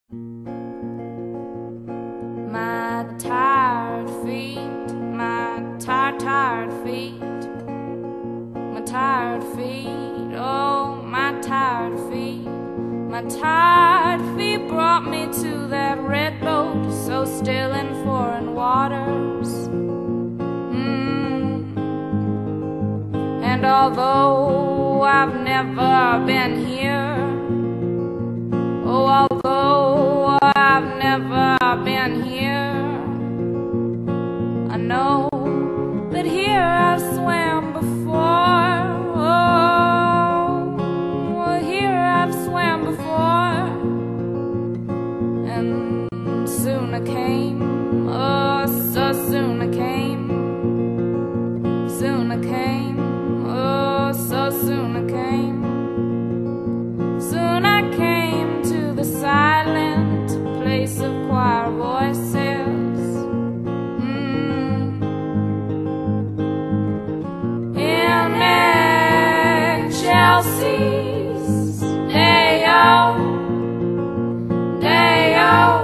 My tired feet, my tired feet, my tired feet, oh my tired feet. My tired feet brought me to that red boat, so still in foreign waters. And although I've never been here, oh, although I've never been here, I know that here I've swam before. Oh, here I've swam before. And soon I came, oh, so soon I came. Soon I came, oh, so soon I came. Soon I came to the silent place of choir voices. In Chelsea's Day-O, Day-O,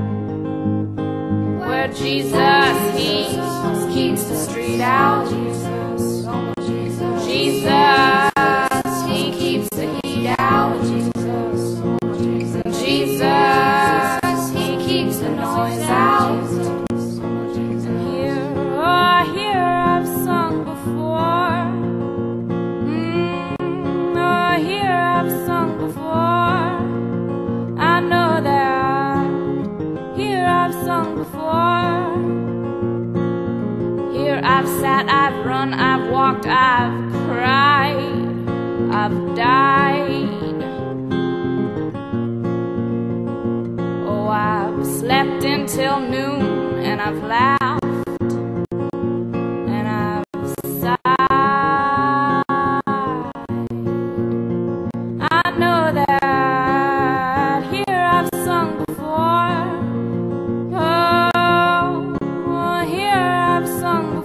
where Jesus keeps the street out. Jesus, He keeps the heat out. Jesus, He keeps the noise out. And here, oh, here I've sung before. Oh, here I've sung before. I know that. Here I've sung before. Here I've sat, I've run, I've walked, I've cried, I've died. Oh, I've slept until noon, and I've laughed, and I've sighed. I know that here I've sung before. Oh, here I've sung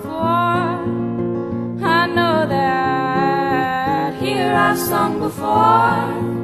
before. I know that here I've sung before.